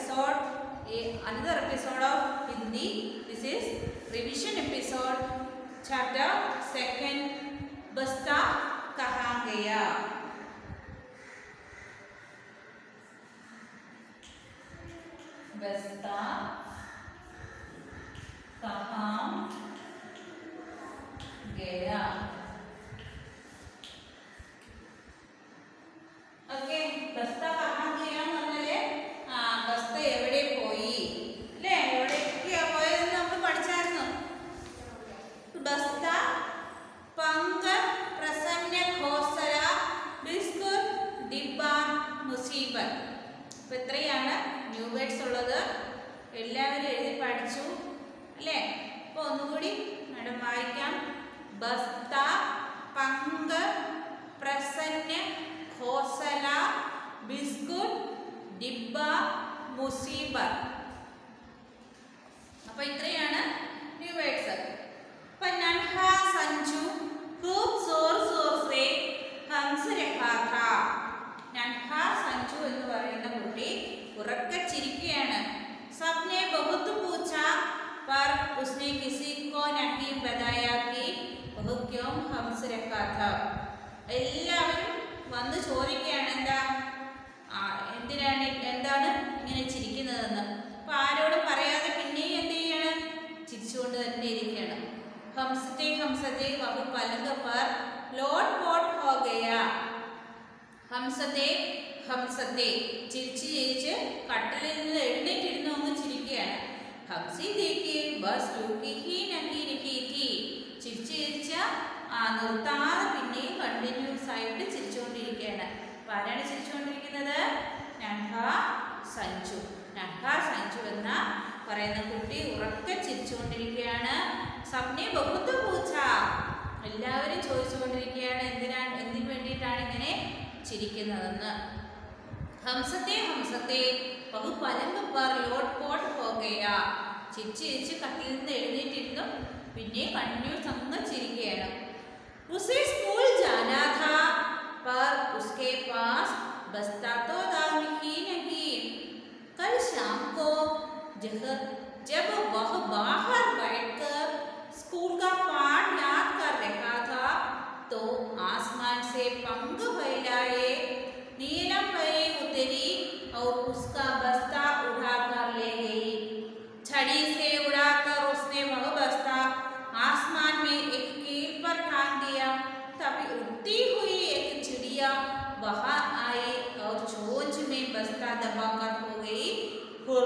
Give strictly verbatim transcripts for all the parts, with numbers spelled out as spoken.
episode, a, another episode of Hindi. This is revision episode, chapter second, Basta Kahan Gaya. Basta Kahan Gaya. Okay, Basta Kahan Gaya എന്നല്ലേ ആ ബസ്ത എവിടെ പോയി അല്ലേ എവിടേക്കാ പോയതെന്ന് നമ്മൾ പഠിച്ചായിരുന്നു. ബസ്ത പങ്ക പ്രസന്ന ഘോസല ബിസ്കുട്ട് ഡിബ്ബ മുസീബത്ത്. അപ്പോൾ ഇത്രയാണ് ന്യൂ വേർഡ്സ് ഉള്ളത്. എല്ലാവരും എഴുതി പഠിച്ചു അല്ലേ? അപ്പോൾ ഒന്നുകൂടി മാഡം വായിക്കാം. ബസ്ത പങ്ക പ്രസന്ന ഘോസല ബിസ്കുട്ട് ഡിബ്ബ മുസീബത്ത്. അപ്പോൾ ഇത്രയാണ് ന്യൂ വേർഡ്സ്. അപ്പോൾ നൻഹ സഞ്ജു खूब जोर जोर से हंस रहा था. നൻഹ സഞ്ജു എന്ന് പറയുന്ന കുട്ടി ഉറക്കെ ചിരിക്കുകയാണ്. सबने बहुत पूछा पर उसने किसी को नहीं बताया कि वह क्यों हंस रहा था. എല്ലാവരും വന്ന് ചോദിക്കുകയാണ് എന്താ എന്തിനാണ് എന്താണ് ഇങ്ങനെ ചിരിക്കുന്നതെന്ന്. അപ്പോൾ ആരോടും പറയാതെ പിന്നെയും എന്ത് ചെയ്യണം, ചിരിച്ചുകൊണ്ട് തന്നെ ഇരിക്കുകയാണ്. ഹംസത്തെ ഹംസത്തെ വഹു പലങ്ക പർ ലോട്ട് പോട്ട് ഹോ ഗയാ. ഹംസത്തെ ഹംസത്തെ ചിരിച്ച് ചിരിച്ച് കട്ടിലിൽ നിന്ന് എഴുന്നേറ്റിരുന്ന് അങ്ങ് ചിരിക്കുകയാണ്. ഹംസി ദേഖി ബസ് രുക്കി ഹി നഹി രഹി ഥി. ചിരിച്ച് ചിരിച്ച ആ നിർത്താതെ പിന്നെയും കണ്ടിന്യൂസ് ആയിട്ട് ചിരിച്ചുകൊണ്ടിരിക്കുകയാണ്. അപ്പോൾ ആരാണ് ചിരിച്ചുകൊണ്ടിരിക്കുന്നത്? നൻഹ സഞ്ജു. നൻഹ സഞ്ജു എന്ന പറയുന്ന കുട്ടി ഉറക്കെ ചിരിച്ചുകൊണ്ടിരിക്കുകയാണ്. സബ്നെ ബഹുത്ത് പൂച്ച. എല്ലാവരും ചോദിച്ചുകൊണ്ടിരിക്കുകയാണ് എന്തിനാണ് എന്തിനു വേണ്ടിയിട്ടാണ് ഇങ്ങനെ ചിരിക്കുന്നതെന്ന്. ഹംസത്തെ ഹംസത്തെ ബഹു പലങ്ക് പർ ലോട്ട് പോട്ട് ഹോ ഗയാ. ചിരിച്ച് ചിരിച്ച് കട്ടിൽ നിന്ന് എഴുന്നേറ്റിരുന്നു പിന്നെ കണ്ടിന്യൂസ് അങ്ങ് ചിരിക്കുകയാണ്. उसे स्कूल जाना था पर उसके पास बस्ता तो ही नहीं. कल शाम को जब जब वह बाहर बैठकर स्कूल का पाठ याद कर रहा था तो आसमान से पंख फैलाए नीलम पे उतरी और उसका बस्ता उठाकर ले गई. छड़ी से उड़ाकर उसने वह बस्ता आसमान में एक कील पर टांग दिया. तभी उड़ती हुई एक चिड़िया वहां आई और चोंच में बस्ता दबाकर हो गई हुर.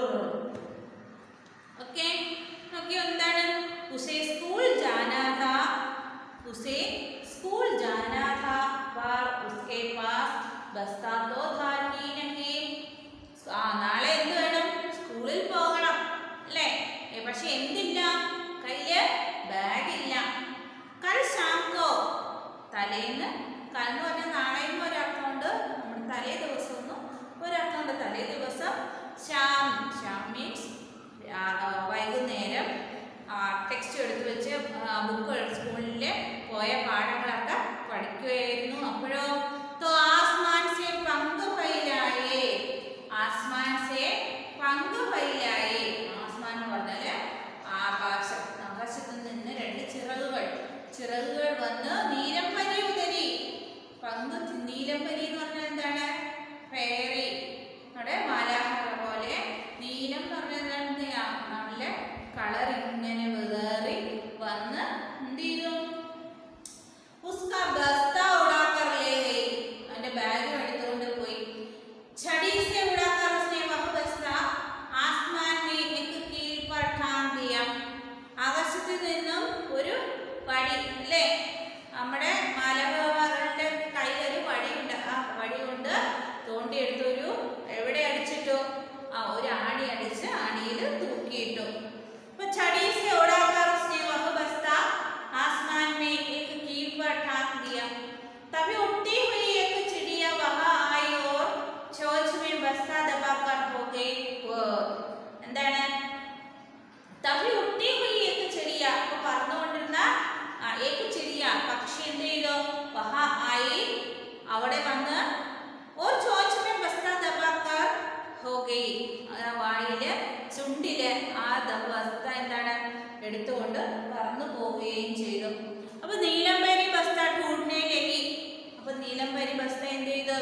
ओके ओके എന്താണ്? उसे स्कूल जाना था उसे स्कूल जाना था पर उसके पास बस्ता तो था ही नहीं. ആ നാളെ എന്ത് വേണം? സ്കൂളിൽ പോകണം അല്ലേ? പക്ഷെ എന്തില്ല, കയ്യില് ബാഗില്ല. കൽ ശാംകോ തലേന്ന്, കൽ എന്ന് പറഞ്ഞാൽ നാളെ എന്ന് ഒരർത്ഥമുണ്ട്, നമ്മുടെ തലേ ദിവസം എന്നും ഒരർത്ഥമുണ്ട്. തലേ ദിവസം ശ്യാം ശ്യാം മീൻസ് വൈകുന്നേരം ടെക്സ്റ്റ് എടുത്ത് വെച്ച് ബുക്ക് സ്കൂളിൽ പോയ പാഠങ്ങളൊക്കെ പഠിക്കുകയായിരുന്നു. അപ്പോഴോ തോ ആസ്മാൻ സേ പങ്ക് ഫൈ എടുത്തുകൊണ്ട് പറന്നു പോവുകയും ചെയ്തു. അപ്പൊ നീലംബരി ബസ്ത ടൂട്ട്നെ ലഗി. അപ്പൊ നീലംബരി ബസ്ത എന്ത് ചെയ്തു?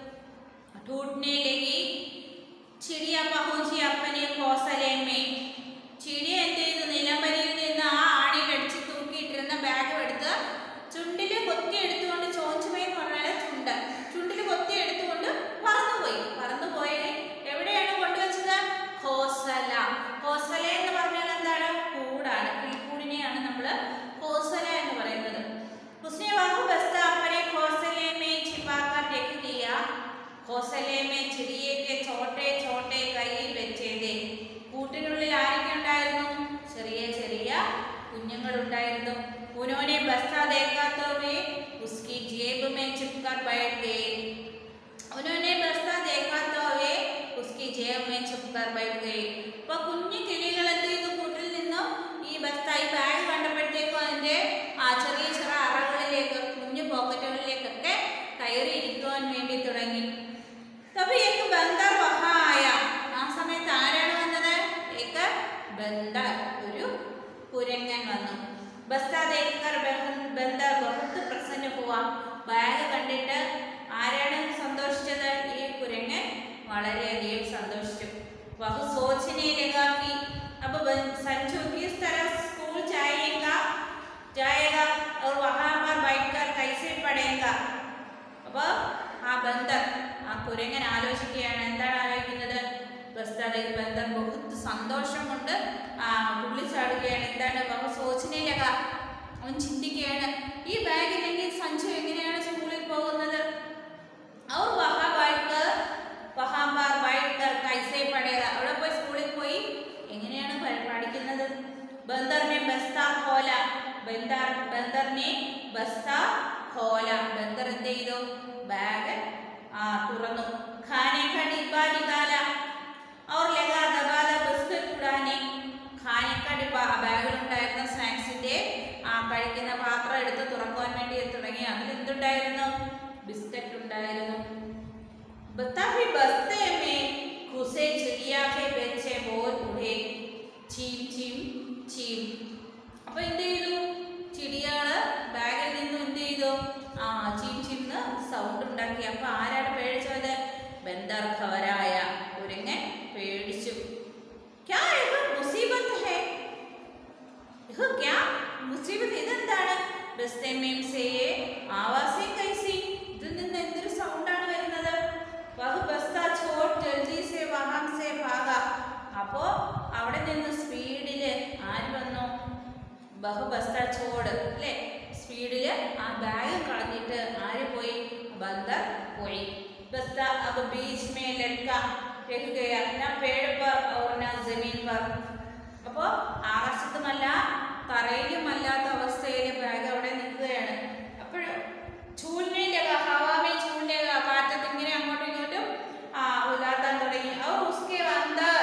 टूटने लगी. चिड़िया पहुंची अपने घोंसले में. चिड़िया എന്ത് ചെയ്തു? നീലംബരിയിൽ നിന്ന് ആ ആണിയിൽ അടിച്ച് തൂക്കിയിട്ടിരുന്ന ബാഗ് എടുത്ത് ചുണ്ടിൽ കൊത്തി എടുത്തുകൊണ്ട്, ചോഞ്ചുമേ എന്ന് പറഞ്ഞാൽ ചുണ്ട്, ചുണ്ടിൽ കൊത്തി എടുത്തുകൊണ്ട് പറന്നുപോയി. പറന്നുപോയി എവിടെയാണ് കൊണ്ടുവച്ചത്? ഘോസല. ഘോസല എന്ന് പറഞ്ഞാൽ എന്താണ്? കൂടാണ്. കിളിക്കൂടിനെയാണ് നമ്മൾ ഘോസല എന്ന് പറയുന്നത്. उसने वह बस्ता अपने घोंसले में छिपाकर रख दिया. घोंसले में चिड़िए के छोटे छोटे कई बच्चे थे. കൂട്ടിനുള്ളിൽ ആരൊക്കെ ഉണ്ടായിരുന്നു? ചെറിയ ചെറിയ കുഞ്ഞുങ്ങൾ ഉണ്ടായിരുന്നു. उन्होंने बस्ता देखा तो वे उसकी जेब में छुपकर बैठ गए. उन्होंने बस्ता देखा तो वे उसकी जेब में छुपकर बैठ गए. അപ്പോൾ കുഞ്ഞു കിളികൾ എന്ത് ചെയ്തു? കൂട്ടിൽ നിന്നും ഈ ബസ്ത, ഈ ബാഗ് കണ്ടപ്പോഴത്തേക്കും അതിന്റെ ആ ചെറിയ ചെറിയ അറകളിലേക്ക്, കുഞ്ഞു പോക്കറ്റുകളിലേക്കൊക്കെ കയറി ഇരിക്കുവാൻ വേണ്ടി തുടങ്ങി. तभी एक बंदर वहां आया. ആ സമയത്ത് ആരാണ് വന്നത്? एक बंदर, ഒരു കുരങ്ങൻ വന്നു. बस्ता देखकर बंदर बहुत प्रसन्न हुआ. ബാഗ് കണ്ടിട്ട് ആരാണ് സന്തോഷിച്ചത്? ഈ കുരങ്ങൻ വളരെയധികം സന്തോഷിച്ചു. वह सोचने लगा कि अब संजू किस तरह स्कूल जाएगा जाएगा और वहां पर बैठकर कैसे पढ़ेगा. അപ്പോൾ ആ ബന്ദർ, ആ കുരങ്ങൻ ആലോചിക്കുകയാണ്. എന്താണ് ആലോചിക്കുന്നത്? ബസ്താദേക്ക് ബന്ദർ ബഹുത്ത് സന്തോഷം കൊണ്ട് ആ തുള്ളിച്ചാടുകയാണ്. എന്താണ്? ബഹു സോചനയിലക, അവൻ ചിന്തിക്കുകയാണ്, ഈ ബാഗില്ലെങ്കിൽ സഞ്ജു എങ്ങനെയാണ് സ്കൂളിൽ പോകുന്നത്? അവർ വഹാ ബൈക്കർ വഹാ ബാർ ബൈക്കർ കൈസേ പടേക, അവിടെ പോയി സ്കൂളിൽ പോയി എങ്ങനെയാണ് പഠിക്കുന്നത്? ബന്ദറിനെ ബസ്ത ഖോല. ബന്ദർ ബന്ദറിനെ ബസ്ത ഖോല. ബന്ദർ എന്ത് ചെയ്തു? ബാഗ് ആ തുറന്നു. ഖാനെ കാ ഡിബ്ബ നികാല और लगा दबादा बिस्किट उड़ाने. ഖാനെ കാ ഡിബ്ബ, ആ ബാഗിലുണ്ടായിരുന്ന സ്നാക്സിന്റെ ആ കഴിക്കുന്ന പാത്രം എടുത്ത് തുറക്കുവാൻ വേണ്ടി തുടങ്ങി. അതിൽ എന്തുണ്ടായിരുന്നു? ബിസ്ക്കറ്റ് ഉണ്ടായിരുന്നു. बताही बस्ते में घुसे चिड़िया के बच्चे बोल उड़े चीम चीम चीम. അപ്പൊ എന്ത് ചെയ്തു? ചിടിയാള് ബാഗിൽ നിന്നും എന്ത് ചെയ്തു? ആ ചീം ചീംന്ന് സൗണ്ട് ഉണ്ടാക്കി. അപ്പൊ ആരാണ് പേടിച്ചത്? ബന്ദർ ഖവരായ, കുരങ്ങൻ പേടിച്ചു. ക്യാ ഇത് മുസീബത്ത് ഹേ? ഇത് ക്യാ മുസീബത്ത്? ഇതെന്താണ്? ബസ്തേ മേം സേ ആവാസേ കൈസി? ഇതിൽ നിന്ന് എന്തൊരു സൗണ്ടാണ് വരുന്നത്? വഹ് ബസ്ത ഛോട് ജൽദി സേ വഹാം സേ ഭാഗ. അപ്പോ അവിടെ നിന്ന് സ്പീഡില് ആര് വന്നു? ബഹു ബസ്ത ചോട് അല്ലേ, സ്പീഡില് ആ ബാഗ് കളഞ്ഞിട്ട് ആര് പോയി? ബന്ദർ പോയി. ബസ്ത अब बीच में लटका रह गया ना पेड़ पर और ना जमीन पर. അപ്പോ ആകാശത്തുമല്ല തറയിലുമല്ലാത്ത അവസ്ഥയിൽ ബാഗ് അവിടെ നിൽക്കുകയാണ്. അപ്പോൾ ചൂലിനേലക ഹവാമേ ചൂലിനേക, കാറ്റത്ത് ഇങ്ങനെ അങ്ങോട്ടും ഇങ്ങോട്ടും ആ ഉലാത്താൻ തുടങ്ങി. और उसके अंदर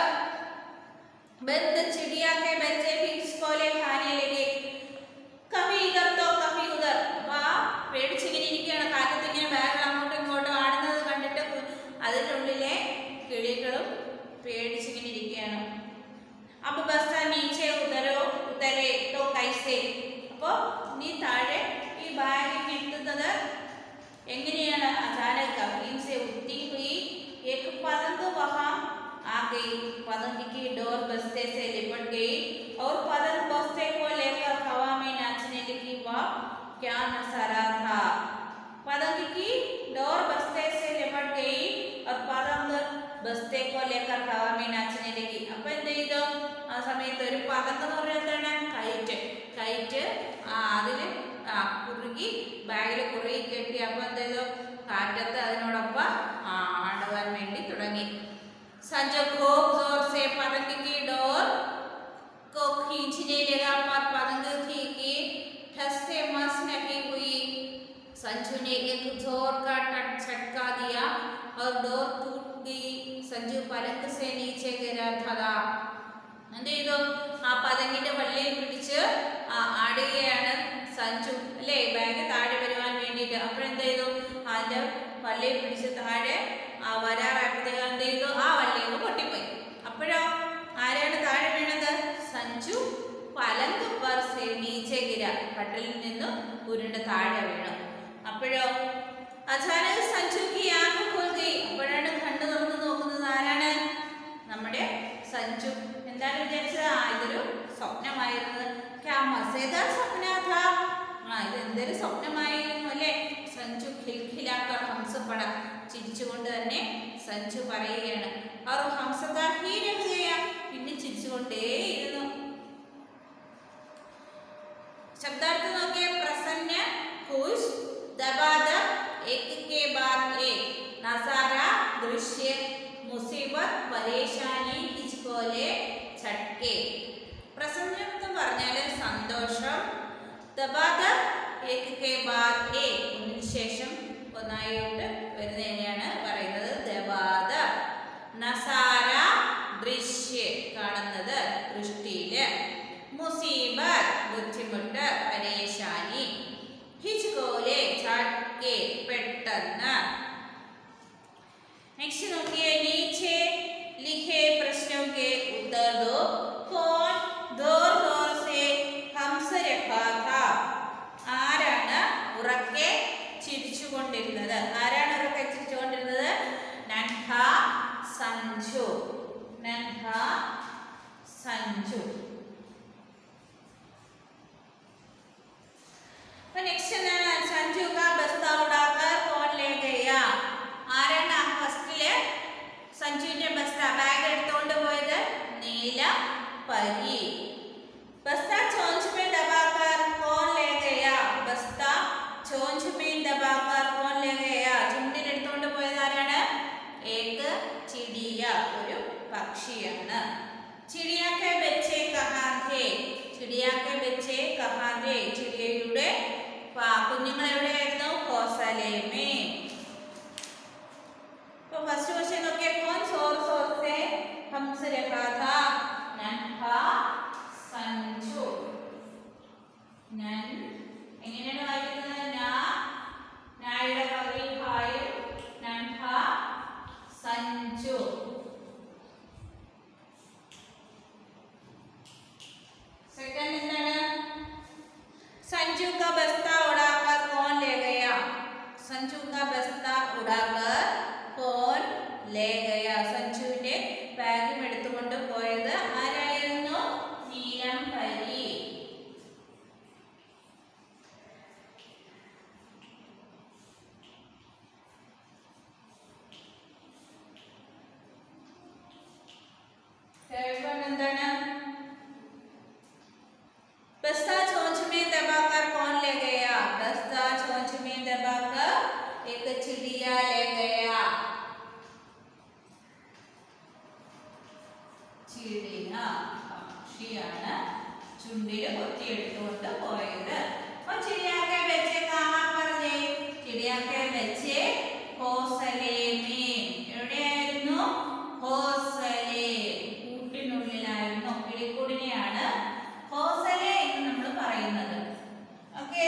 बंद चिड़िया के बच्चे भी इसकोले खाने लगे. कभी इधर तो कभी उधर. അപ്പൊ പേടിച്ചിങ്ങനെ ഇരിക്കുകയാണ്. കാറ്റത്ത് ഇങ്ങനെ ബാഗ് അങ്ങോട്ടും ഇങ്ങോട്ടും ആടുന്നത് കണ്ടിട്ട് അതിനുള്ളിലെ കിളികളും പേടിച്ചിങ്ങനെ ഇരിക്കുകയാണ്. അപ്പൊ ബസ്ത നീച്ചെ ഉതരോ ഉതരേ തോ കൈസേ. അപ്പൊ നീ താഴെ ഈ ബാഗിൽ എത്തുന്നത് എങ്ങനെയാണ്? അചാനക് कहीं से उड़ती हुई एक पतंग वहां आ गई. पतंग की डोर बस्ते से लिपट गई और पतंग बस्ते को लेकर हवा में नाचने लगी. वह क्या नजारा था! पतंग की डोर बस्ते से लिपट गई और पतंग बस्ते को लेकर हवा में नाचने लगी. അപ്പൊ എന്ത് ചെയ്തു? ആ സമയത്ത് ഒരു പതംഗ് എന്ന് പറഞ്ഞാൽ എന്താണ്? കൈറ്റ്. കൈറ്റ് ആ അതില് ആ കുറുകി ബാഗിൽ കുറുകി കെട്ടി. അപ്പൊ എന്ത് ചെയ്തു? കാറ്റത്ത് അതിനോടൊപ്പം ആടുവാൻ വേണ്ടി തുടങ്ങി. संजू खूब जोर से पतंग की डोर को खींचने लगा, पर पतंग थी कि ठस से मस नहीं हुई. संजू ने एक जोर का झटका दिया और डोर टूट गई. संजू पलंग से नीचे गिरा था. എന്ത് ചെയ്തു? ആ പതങ്ങിന്റെ വള്ളിയിൽ പിടിച്ച് ആടുകയാണ് സഞ്ജു അല്ലേ, ബാഗ് താഴെ വരുവാൻ വേണ്ടിയിട്ട്. അപ്പോഴെന്ത് ചെയ്തു? അതിന്റെ വള്ളിയിൽ പിടിച്ച് താഴെ ആ വരാറായപ്പോഴത്തേക്ക് എന്ത് ചെയ്തു? ആ വള്ളിയൊക്കെ പൊട്ടിപ്പോയി. അപ്പോഴോ ആരാണ് താഴെ വീണത്? സഞ്ജു പലങ്ക കട്ടിലിൽ നിന്നും ഉരുണ്ട് താഴെ വീണു. അപ്പോഴോ അചാനക് സഞ്ജു കി ആँख खुल गई. അപ്പോഴാണ് കണ്ണു തുറന്ന് നോക്കുന്നത്. ആരാണ്? നമ്മുടെ സഞ്ജു. എന്താണ് വിചാരിച്ചത്? ആ ഇതൊരു സ്വപ്നമായിരുന്നത്. ക്യാ മസേദാർ സ്വപ്ന ഥാ. ആ ഇത് എന്തൊരു സ്വപ്നമായിരുന്നു അല്ലേ? സഞ്ജു ഖിൽഖിലാക്കർ ഹംസ പട. ചിരിച്ചുകൊണ്ട് തന്നെ സഞ്ജു പറയുകയാണ്. അവർ ഹംസദാ ഹീ രഹ് ഗയാ. പിന്നെ ചിരിച്ചുകൊണ്ടേയിരുന്നു. ശബ്ദാർത്ഥം നോക്കിയേ. പ്രസന്ന, ഖുശ്, ദബാദബ്, ഏക് കെ ബാദ് ഏക്, നസാര, ദൃശ്യ, മുസീബത്ത്, പരേശാനി, ഹിച്ച്കോലെ, ഛട്കെ. പ്രസന്നം എന്ന് പറഞ്ഞാൽ സന്തോഷം. ദബാദബ്, ഏക് കെ ബാദ് ഏക്, ഒന്നിന് ശേഷം ഒന്നായിട്ട് വരുന്നതിനെയാണ് പറയുന്നത് ദബാദബ്. നസാര, ദൃശ്യ, കാണുന്നത് ദൃഷ്ടിയില്. മുസീബത്ത്, ബുദ്ധിമുട്ട്, പരേശാനി. ഹിച്ച്കോലെ, ഛട്കെ, പെട്ടെന്ന്. नेक्स्ट നോക്കിയേ. नीचे लिखे प्रश्नों के उत्तर दो. कौन जोर जोर से हंस रहा था. ആരാണ് ഉറക്കെ ചിരിച്ചുകൊണ്ടിരുന്നത്? ആരാണ് ഉറക്കെ ചിരിച്ചുകൊണ്ടിരുന്നത്? നൻഹ സഞ്ജു. നൻഹ സഞ്ജു. നെക്സ്റ്റ് എന്താണ്? സഞ്ജു കാ ബസ്ത ഉടാക്കർ കോൺ ലേ ഗയാ. ആരാണ് ഫസ്റ്റില് സഞ്ജുവിന്റെ ബസ്ത ബാഗ് എടുത്തുകൊണ്ട് പോയത്? നീല പരി. ബസ്ത ചോഞ്ച് മേ ദബാക്കർ കോൺ ലേ ഗയാ. ബസ്ത ചോഞ്ച് മേ ദബാക്കർ കോൺ ലേ ഗയാ. ചുണ്ടിൽ എടുത്തുകൊണ്ട് പോയത് ആരാണ്? ഏക് ചിടിയ, ഒരു പക്ഷിയാണ്. ചിടിയ കെ ബच्चे കഹാ थे. ചിടിയ കെ ബच्चे കഹാ थे. ചിടിയയുടെ കുഞ്ഞുങ്ങൾ എവിടെയായിരുന്നു? ഘോസലെ മേ. तो फर्स्ट क्वेश्चन നോക്കിയേ. कौन जोर जोर से हंस रहा था. नन्हा സഞ്ജു. നൻ എങ്ങനെയാണ് വായിക്കുന്നത്? നാ നായുടെ പകുതി ഹായും നൻഹ സഞ്ജു. സെക്കൻഡ് എന്താണ്? സഞ്ജു का बस्ता उड़ाकर कौन ले गया. സഞ്ജു का बस्ता उड़ाकर कौन ले गया. സഞ്ജുവിന്റെ ബാഗും എടുത്തുകൊണ്ട് പോയത് ആരായിരുന്നു? നീലം പരി. തേർഡ് വൺ എന്താണ്? बस्ता चोंच में दबाकर कौन ले गया. बस्ता चोंच में दबाकर एक चिड़िया ले गया. चिड़िया പക്ഷിയാണ് ചുണ്ടിൽ കൊത്തിയെടുത്തുകൊണ്ട് പോയത്. और चिड़िया के बच्चे कहाँ पर गए. चिड़िया के बच्चे घोंसले में. എവിടെയായിരുന്നു? ഘോസലെ, കൂട്ടിനുള്ളിലായിരുന്നു. കിളിക്കൂടിനെയാണ് ഘോസലെ എന്ന് നമ്മൾ പറയുന്നത്. ഓക്കെ.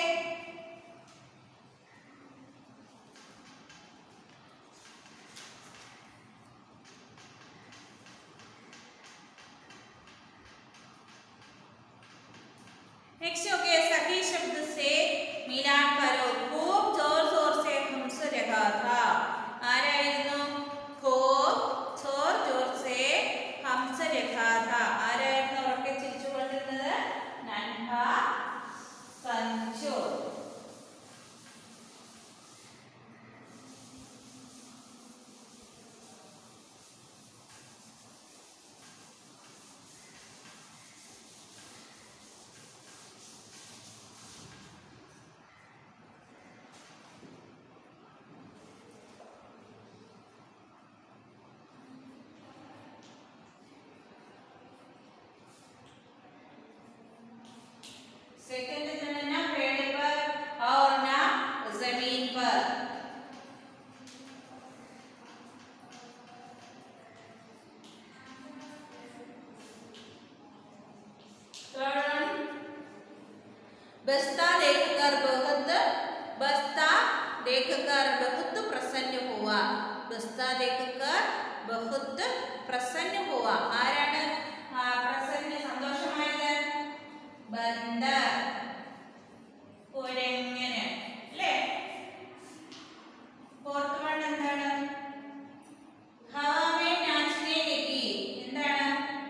नेक्स्ट हो गया. सही शब्द से मिलान करो. खूब जोर जोर से हंस रहा था. ആരായിരുന്നു? खूब जोर जोर से हंस रहा था. ആരായിരുന്നു ഉറക്കെ ചിരിച്ചുകൊണ്ടിരുന്നത്? നൻഹ സഞ്ജു. सेकंड ना पेड़ पर और ना जमीन पर. बस्ता देखकर बहुत बस्ता देखकर बहुत प्रसन्न हुआ. बस्ता देखकर बहुत प्रसन्न हुआ. ആരാണ് പ്രസന്ന സന്തോഷമായത്? बंदर. കുരങ്ങനെ അല്ലേ? ഫോർത്ത് വൺ എന്താണ്? ഹവാമേ നാച്നെ ലഗി. എന്താണ്?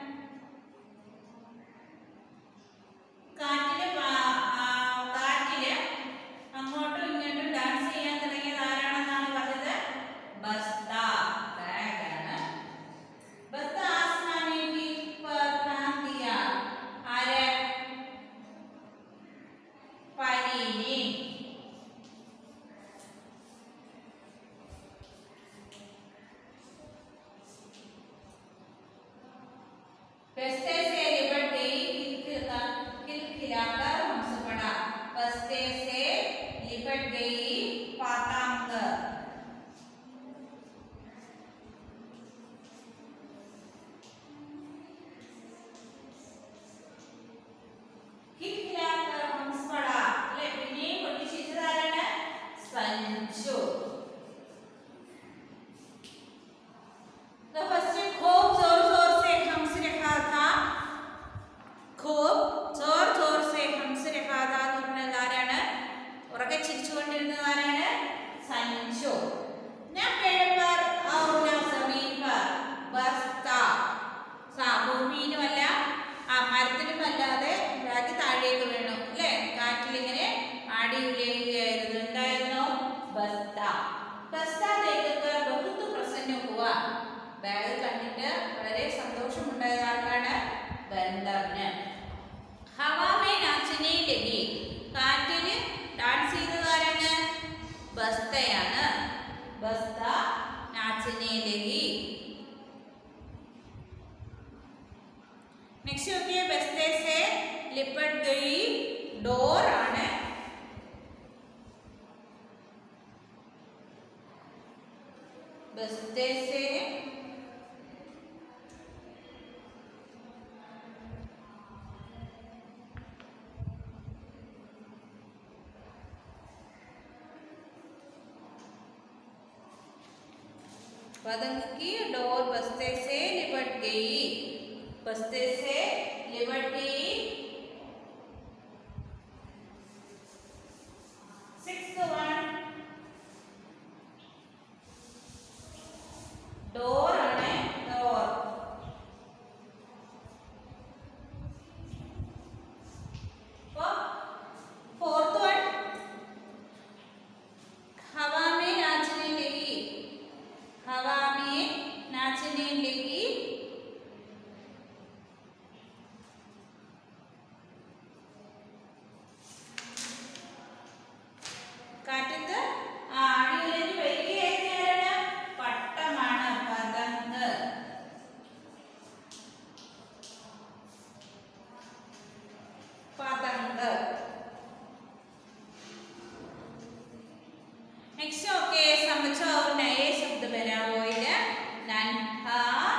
കാറ്റില് കാറ്റില് അങ്ങോട്ടും ഇങ്ങോട്ടും ഡാൻസ് ചെയ്യാൻ തുടങ്ങിയത് ആരാണെന്നാണ് പറഞ്ഞത്? ബസ്ത. ബാഗാണ്. ബസ്ത ആസ്മാനെ കി പർഖാൻ ദിയ. ആര്? പരീനി. बस्ते से लिपट गई खिलखिलाकर हंस पड़ा. बस्ते से लिपट गई पातांग. खिलखिलाकर हंस पड़ा. ले बिने कोटी चित्रधारण संचो. तो फर्स्ट खूब जोर जोर से हंस रहा था. खूब जोर जोर से हंस रहा था എന്ന് പറഞ്ഞാൽ ആരാണ്? ഉറക്കെ ചിരിച്ചുകൊണ്ടിരുന്നത് ആരാണ്? സഞ്ജു. ना पेड़ पर और ना जमीन पर बस्ता. ഭൂമിയിലുമല്ല ആ മരത്തിലുമല്ലാതെ ബാഗ് താഴേക്ക് വീണു അല്ലേ? കാറ്റിൽ ഇങ്ങനെ ആടി ഉലയുകയായിരുന്നു. എന്തായിരുന്നു? ബസ്ത. ബസ്ത देखकर बहुत प्रसन्न हुआ. ബാഗ് കണ്ടിട്ട് വളരെ സന്തോഷമുണ്ടായ ആൾക്കാണ് ബന്ദറിന്. ഹവാമേ നാച്നെ ലഗി. കാറ്റിൽ ഡാൻസ് ചെയ്തത് ആരാണ്? ബസ്തയാണ്. ബസ്ത നാച്നെ ലഗി. നെക്സ്റ്റ് നോക്കിയേ. ബസ്തേ സേ ലിപട്ട് ഗയി. ഡോർ ആണ്. बस्ते से पतंग की डोर बस्ते से लिपट गई. बस्ते से लिपट गई. सिक्स्थ वन डोर ആണ്. ഡോർ. അപ്പോൾ ഫോർത്ത് വൺ हवा में नाचने लगी. हवा में नाचने लगी. കാറ്റത്ത് ആടിയുലഞ്ഞു വരികയായിരുന്നു. പട്ടമാണ്. പതംഗ്. പതംഗ്. नेक्स्ट ओके समझो और नए शब्द बनाओ. इधर नन्हा,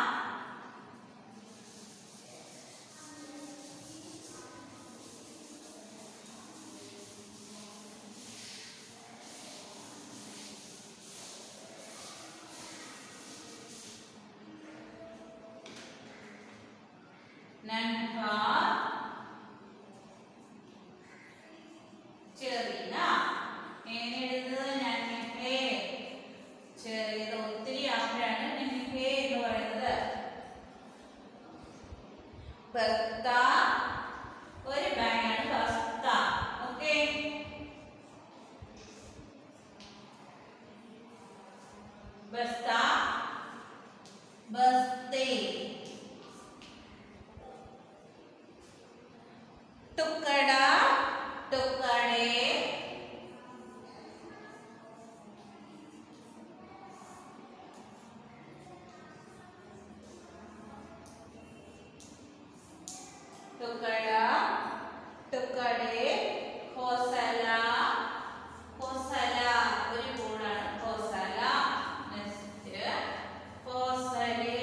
नन्हा, ചെറിയ. എങ്ങനെ എഴുതുന്നത്? നൻഹേ. ചെറിയത് ഒത്തിരി ആകുമ്പോഴാണ് നൻഹേ എന്ന് പറയുന്നത്. ബസ്ത ഒരു ബാഗാണ്. ബസ്ത. ഓക്കെ. ബസ്ത, ബസ്തേ. टुकड़ा, टुकड़े. टुकड़ा, टुकड़े. हौसला, हौसला ഒരു കൂടാണ്. ഹൗസല. നെക്സ്റ്റ് ഹൗസലെ.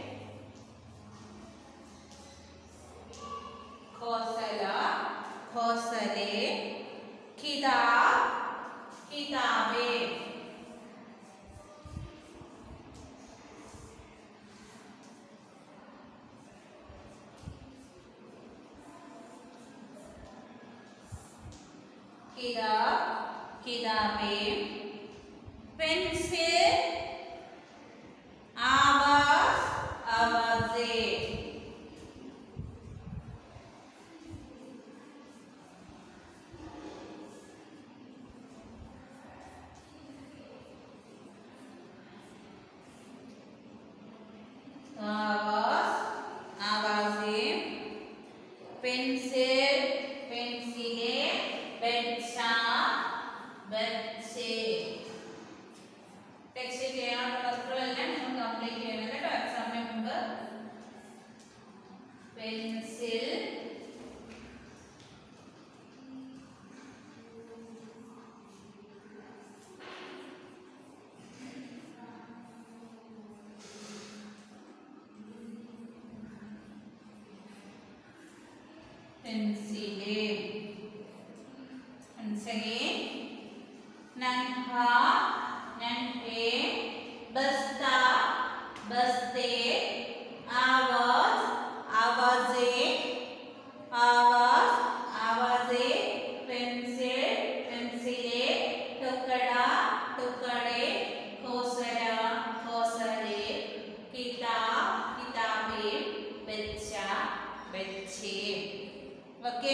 हौसला, हौसले. किताब, किताबें. किताब किताबें, पेंसिल आवाज आवाजें, आवाज आवाजें, पेंसिल पेंसिलें, बच्चा बच्चे. ടെക്സ്റ്റ് ചെയ്യാനുള്ള വർക്കുകളെല്ലാം നിങ്ങൾ കംപ്ലീറ്റ് ചെയ്യണം കേട്ടോ എക്സാമിന് മുമ്പ്. പെൻസിൽ पेंसिले. Once again, नन्हा नन्हे, बस्ता बस्ते, आवाज आवाजें आवाज आवाजें, पेंसिल पेंसिलें, टुकड़ा टुकड़े, खोसला खोसले, किताब किताबें, बच्चा बच्चे. ओके.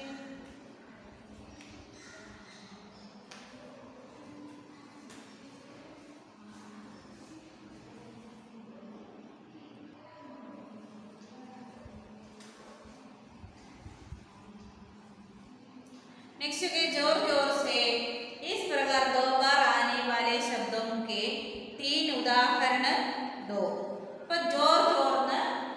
नेक्स्ट के जोर जोर से. इस प्रकार दो बार आने वाले शब्दों के तीन उदाहरण दो. पर जोर जोर न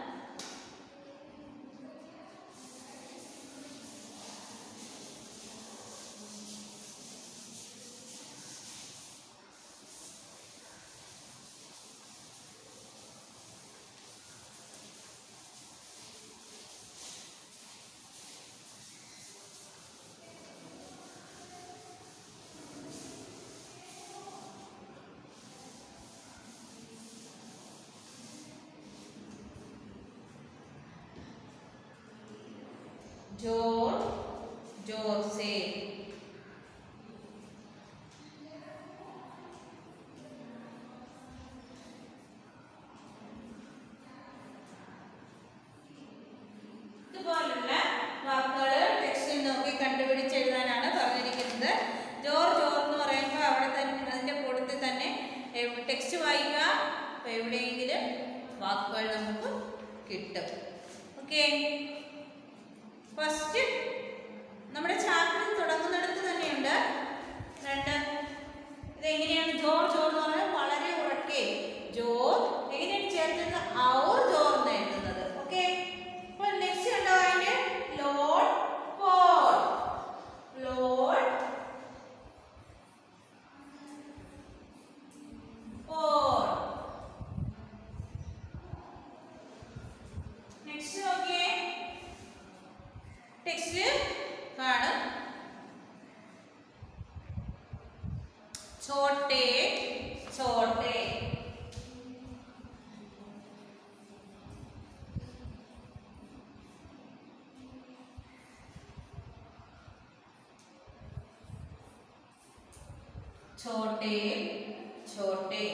जोर जोर से. ഇതുപോലുള്ള വാക്കുകൾ ടെക്സ്റ്റിൽ നോക്കി കണ്ടുപിടിച്ച് എഴുതാനാണ് പറഞ്ഞിരിക്കുന്നത്. ജോർ ജോർ എന്ന് പറയുമ്പോൾ അവിടെ തന്നെ അതിൻ്റെ കൂട്ടത്തിൽ തന്നെ ടെക്സ്റ്റ് വായിക്കുക. അപ്പോൾ എവിടെയെങ്കിലും വാക്കുകൾ നമുക്ക് കിട്ടും. ഓക്കെ. ഫസ്റ്റ് നമ്മുടെ ചാപ്റ്റർ തുടങ്ങുന്നിടത്ത് തന്നെയുണ്ട് രണ്ട്. ഇതെങ്ങനെയാണ് ജോർ ജോർ എന്ന് പറഞ്ഞാൽ വളരെ ഉറക്കെ ജോർ എങ്ങനെയാണ് ചേർക്കുന്നത് ഔർ ജോർ എന്ന് എഴുതുന്നത്. ഓക്കെ. അപ്പോൾ നെക്സ്റ്റ് ഉണ്ടോ അതിൻ്റെ ലോഡ് പോഡ് ലോഡ് പോഡ്. നെക്സ്റ്റ് ഓക്കെ ടെക്സ്റ്റ് കാണും. छोटे छोटे छोटे छोटे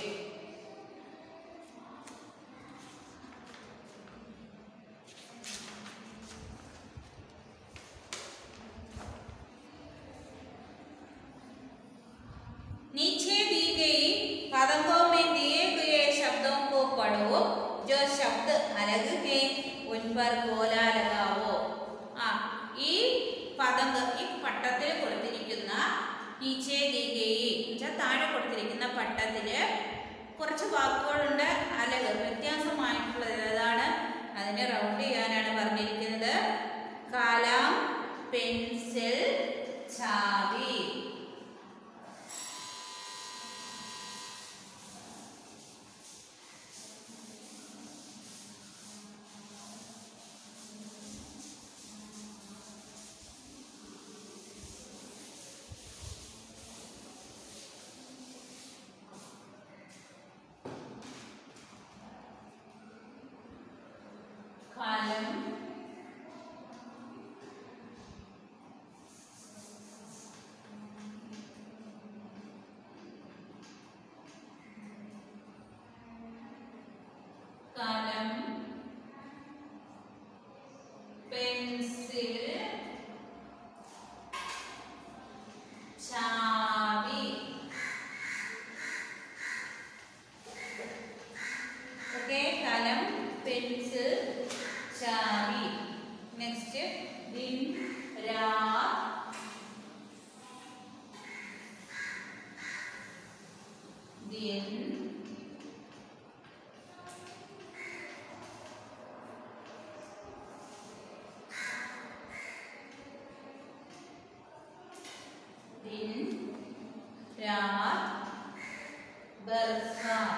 नीचे दी गई पदकों में दिए गए शब्दों को पढ़ो. जो शब्द अलग हैं उन पर गोला लगाओ. ആ ഈ പദങ്ങൾ ഈ പട്ടത്തിൽ കൊടുത്തിരിക്കുന്ന നീച്ചേ ദീ ഗയി എന്നുവെച്ചാൽ താഴെ കൊടുത്തിരിക്കുന്ന പട്ടത്തിൽ കുറച്ച് വാക്കുകളുണ്ട് അലക് വ്യത്യാസമായിട്ടുള്ളത് ഏതാണ് അതിനെ റൗണ്ട് ചെയ്യാനാണ് പറഞ്ഞിരിക്കുന്നത്. കലം പെൻസിൽ ചാവി. പെൻസിൽ ചാവി. നെക്സ്റ്റ് ദിൻ രാത് दिन दिन रात बरसात.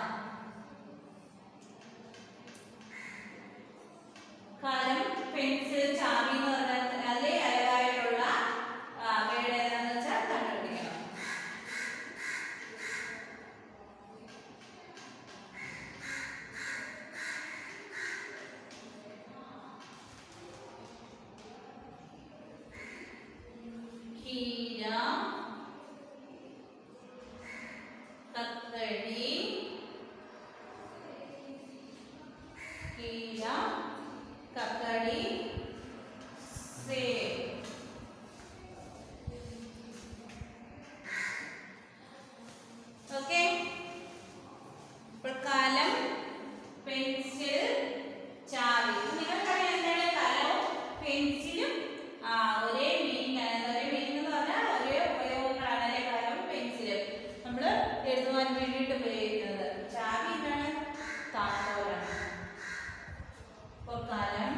കാലം പെൻസിൽ ചാവി എന്ന് പറഞ്ഞാൽ അതിലെ അതായിട്ടുള്ള വേർഡ് ഏതാണെന്ന് വെച്ചാൽ കണ്ടുപിടിക്കണം. हीरा ककड़ी हीरा ककड़ी सेब. ओके കാലം പെൻസിൽ ചാവി. നിങ്ങൾക്കറിയാം എന്താണ് കലവും പെൻസിലും ഒരേ മീനിങ് ഒരേ മീനിങ് എന്ന് പറഞ്ഞാൽ ഒരേ ഉപയോഗങ്ങളാണ് അല്ലെ കലവും പെൻസിലും നമ്മൾ എഴുതുവാൻ വേണ്ടിയിട്ട് ഉപയോഗിക്കുന്നത്. ചാവി എന്താണ് താക്കോലാണ്. അപ്പോൾ കലം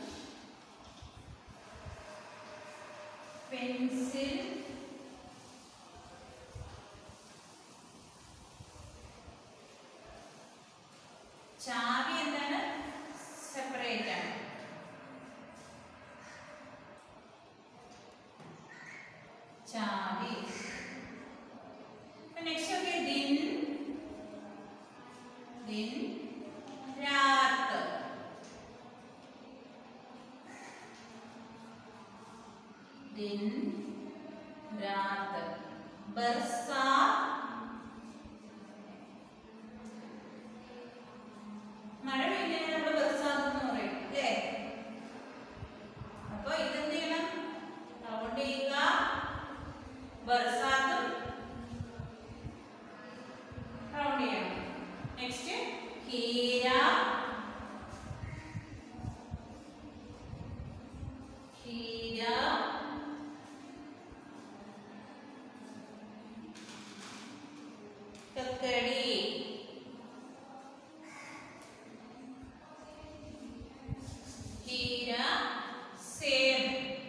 പെൻസിൽ ചാവി എന്താണ് സെപ്പറേറ്റ് ആണ്. ചാവി. നെക്സ്റ്റ് ഓക്കെ ദിൻ ദിൻ രാത്. दिन रात बरसात. മഴ പെയ്യുന്നതിനെ നമ്മൾ ബർസാത്ത് എന്ന് പറയും അല്ലേ? അപ്പൊ ഇതെന്ത് ചെയ്യണം? കൗണ്ട് ചെയ്യുക. ബർസാത്തും കൗണ്ട് ചെയ്യണം. നെക്സ്റ്റ് ഹീര ഹീര ककड़ी हीरा सेब.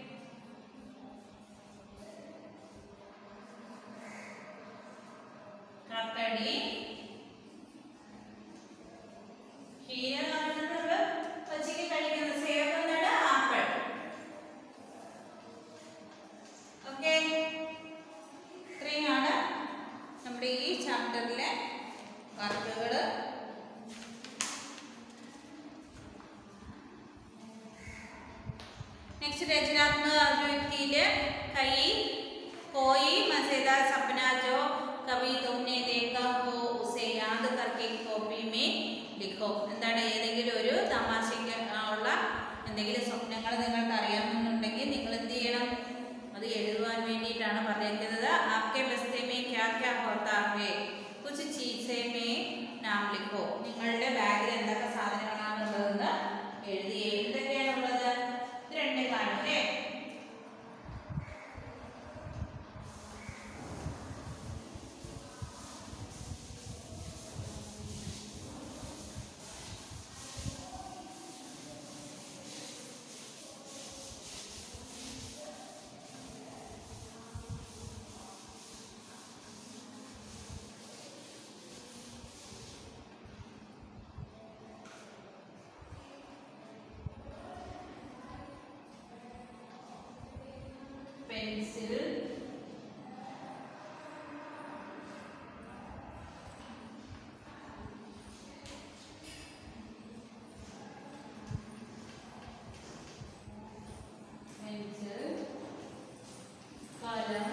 ककड़ी हीरा നമ്മൾ പച്ചക്ക് കഴിക്കുന്ന സേബ് എന്താണ്? ആപ്പിൾ. ഓക്കെ ഇത്രയാണ് നമ്മുടെ ഈ ചാപ്റ്ററിലെ വർക്കുകൾ. നെക്സ്റ്റ് रचनात्मक अभिव्यक्तिയിലെ कई कोई मजेदार सपना जो कभी तुमने देखा हो उसे याद करके कॉपी में लिखो. എന്താണ് ഏതെങ്കിലും ഒരു തമാശയ്ക്ക് ഉള്ള എന്തെങ്കിലും സ്വപ്നങ്ങൾ നിങ്ങൾക്ക് അറിയാമെന്നുണ്ടെങ്കിൽ നിങ്ങൾ എന്ത് ചെയ്യണം? അത് എഴുതുവാൻ വേണ്ടിയിട്ടാണ് പറഞ്ഞിരിക്കുന്നത്. आपके बस्ते में क्या क्या होता है कुछ चीजें में नाम लिखो. നിങ്ങളുടെ ബാഗിൽ എന്തൊക്കെ സാധനങ്ങളാണുള്ളതെന്ന് എഴുതി. എന്തൊക്കെയാണുള്ളത്? ഇത് രണ്ട് കാണുമല്ലേ? पेंसिल पेंसिल कलम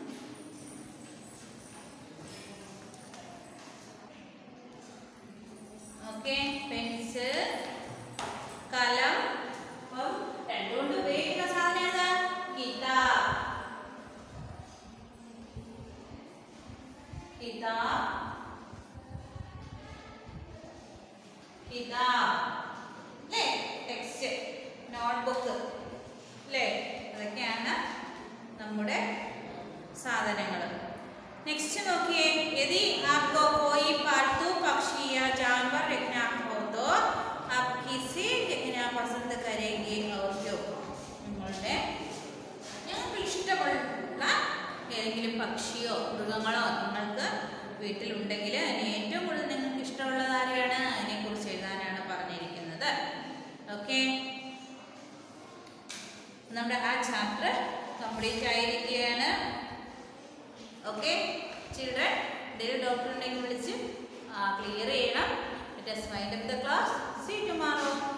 ओके पेंसिल कलम അപ്പം രണ്ടുകൊണ്ട് ഉപയോഗിക്കുന്ന സാധനം ഏതാ? കിതാബ് കിതാബ് കിതാബ് നമ്മുടെ സാധനങ്ങൾ. നെക്സ്റ്റ് നോക്കിയേ, यदि आपको कोई पालतू पक्षी या जानवर रखना हो तो आप किसे रखना पसंद करेंगे और क्यों? നിങ്ങളുടെ നിങ്ങൾക്ക് ഇഷ്ടമുള്ള ഏതെങ്കിലും പക്ഷിയോ മൃഗങ്ങളോ നിങ്ങൾക്ക് വീട്ടിലുണ്ടെങ്കിൽ അതിന് ഏറ്റവും കൂടുതൽ നിങ്ങൾക്ക് ഇഷ്ടമുള്ളത് ആരെയാണ്? അതിനെക്കുറിച്ച് എഴുതാനാണ് പറഞ്ഞിരിക്കുന്നത്. ഓക്കെ, നമ്മുടെ ആ ചാപ്റ്റർ കംപ്ലീറ്റ് ആയിരിക്കുകയാണ്. ഓക്കെ ചിൽഡ്രൻ, എന്തെങ്കിലും ഡൗട്ട് ഉണ്ടെങ്കിൽ വിളിച്ച് ക്ലിയർ ചെയ്യണം. Let us wind up the class. See you tomorrow.